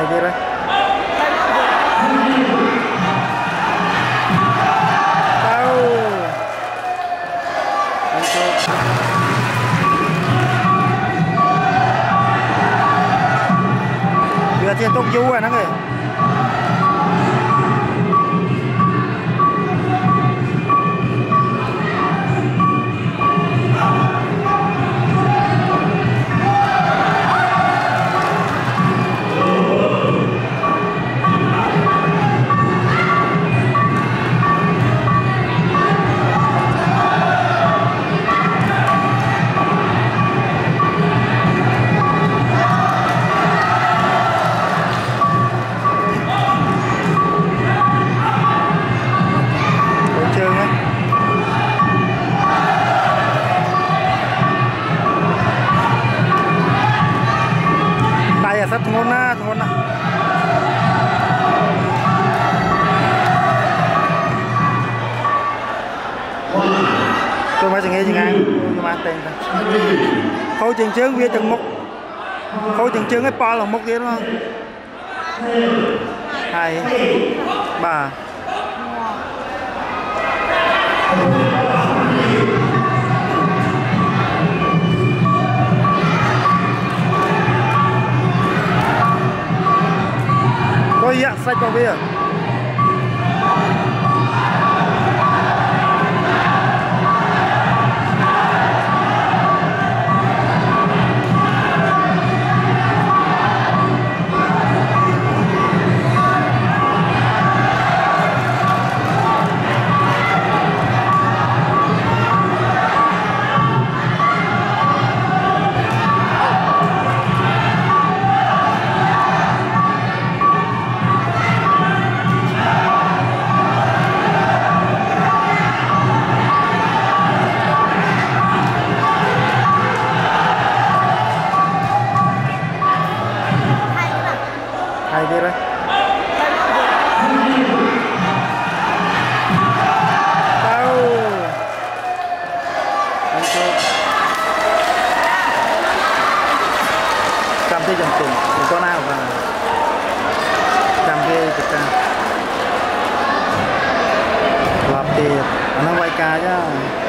Hay đi đấy. Tao. Vừa chia tốt du rồi nó kìa. Sắp ngon na. Tôi mới nghe chừng ăn mà tiền khâu chừng chướng bia chừng mốc khâu chừng chướng cái po là mốc kia đúng không? 2 3 có dạ sách vào bia. Hay đi đấy. Tao. Cầm cái dòng cùng có nào và cầm cái thực ra lọp thì nó quay ca chứ.